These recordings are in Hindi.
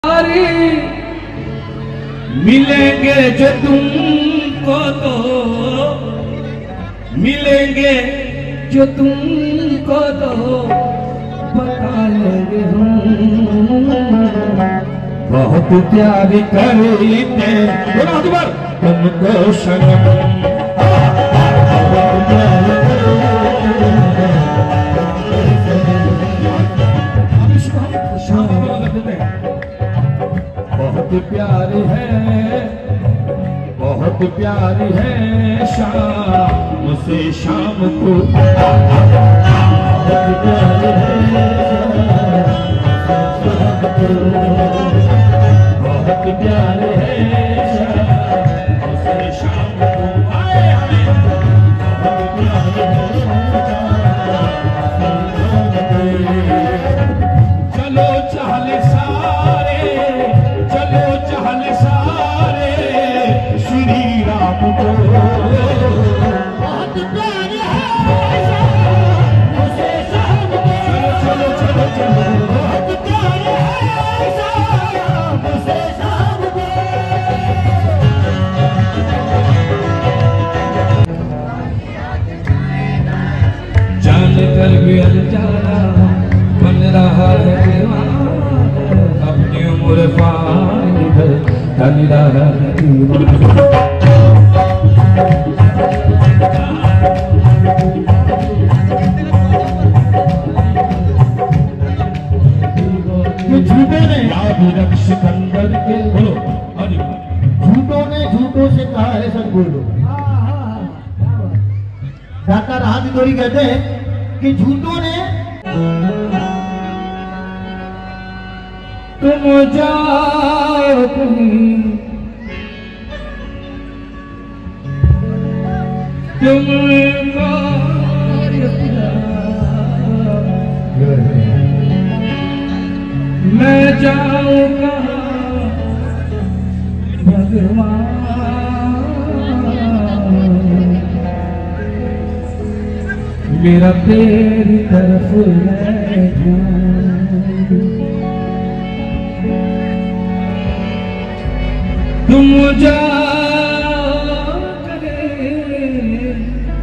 मिलेंगे जो तुमको तो मिलेंगे जो तुमको तो बताएंगे हम बहुत प्यार करते तुमको सनम। बहुत प्यारी है, बहुत प्यारी है शाम से शाम को, बहुत प्यारी है बहुत प्यारी है शाम से शाम को, बहुत प्यारी है। चलो चाले सारे, चलो चाले सारे श्री राम को, बहुत प्यारे हैं उसे शाम को। चलो चलो चलो बहुत प्यारे हैं शाम उसे शाम को। जान कर भी अनजाना बन रहा है अपनी उम्र पार धन रहा है। झूठों ने सिकंदर के बोलो, झूठों ने झूठों से कहा है सब बोलो। डॉक्टर हाथ थोड़ी कहते हैं कि झूठों ने तुम जाओ कहीं, तुमको मैं जाऊं कहाँ भगवान, मेरा तेरी तरफ है तुम जाओ करे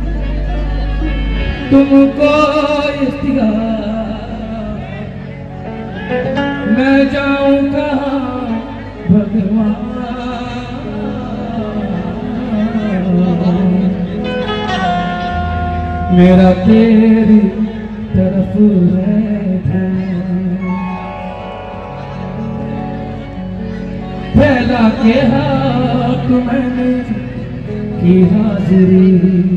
तुमको इख्तियार, मैं जाऊं कहाँ भगवान, मेरा तेरी तरफ है। फैला के हाथ मैंने की हाजिरी,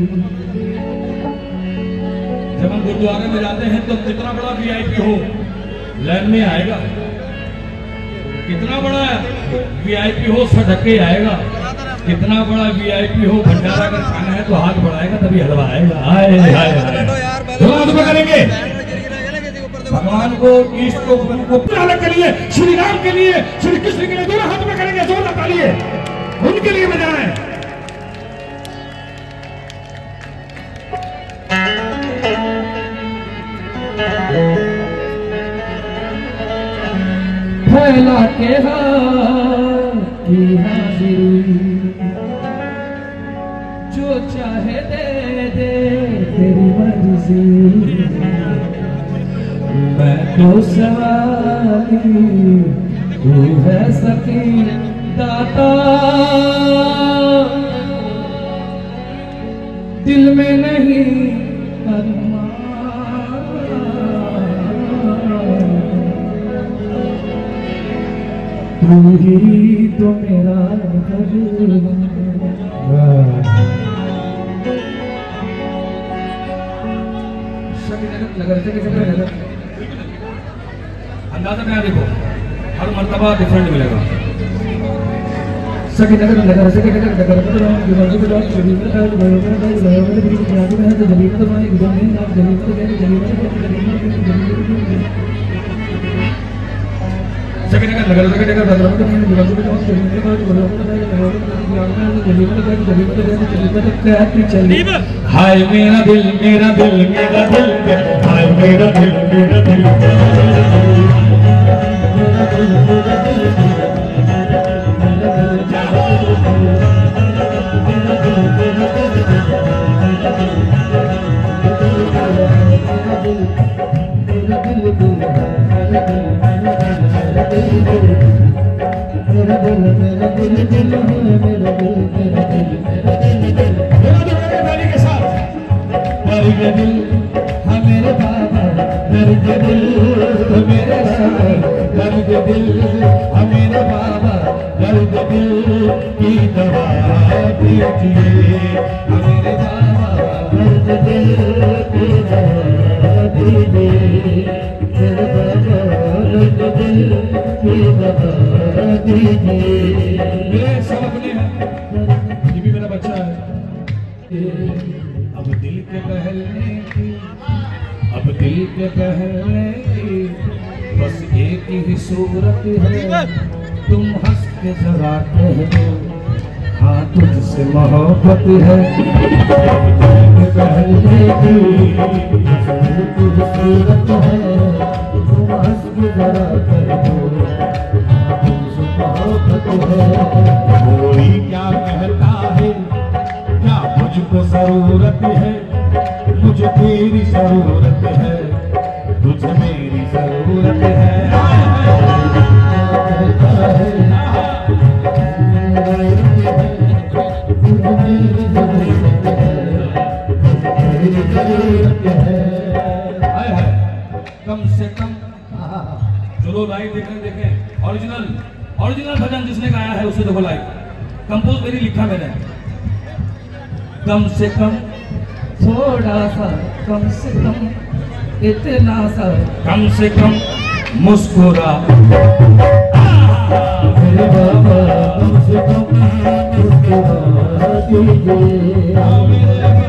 जब हम गुरुद्वारे में जाते हैं तो कितना बड़ा वीआईपी हो लाइन में आएगा, कितना बड़ा वीआईपी हो सड़के आएगा, कितना बड़ा वीआईपी हो भंडारा अगर खाना है तो हाथ बढ़ाएगा तभी हलवा आएगा। आए हाथ में करेंगे भगवान को, ईष्ट को, गुरु को अलग के लिए, श्री राम के लिए, श्री कृष्ण के लिए दोनों हाथ में करेंगे, जोर तालिए उनके लिए बजाएं। फैला के हाथ की हाजिरी, जो चाहे दे दे तेरी मर्जी, मैं तो सवारी तू है सखी दाता, दिल में नहीं अरमान, तू ही तो मेरा अंदाजा में देखो हर मर्तबा डिफरेंट मिलेगा। सखी नगर नगर सखी नगर नगर हाय मेरा दिल मेरा दिल मेरा दिल, हाय मेरा दिल मेरा दिल, मेरे बाबा दर्द दिल मेरे दर्द दिल मेरे बाबा दर्द दिल की दवा दीजिए मेरे बाबा दर्द दिल की दवा दीजिए मेरे बाबा दर्द दिल की दवा दीजिए। मेरे सब अपने हैं, ये भी मेरा बच्चा है। अब दिल के बहलने की, अब दिल के बहलने की बस एक ही सूरत है, तुम हंस के जरा कह दो हाँ तुझसे मोहब्बत है। अब दिल के बहलने की बस एक ही सूरत है, तुम हंस के जरा कह दो हाँ तुझसे मोहब्बत है। कोई क्या कहता है क्या मुझको जरूरत है, मुझे तेरी जरूरत है, तुझे मेरी जरूरत है। कम से कम जो लोग लाइव देख रहे हैं देखें, ओरिजिनल भजन जिसने गाया है उसे देखो लाइव, कंपोज मेरी लिखा मैंने। कम से कम थोड़ा सा कम से कम इतना सा कम से कम मुस्कुरा मेरे बाबा कम से कम मुस्कुरा दीजिए।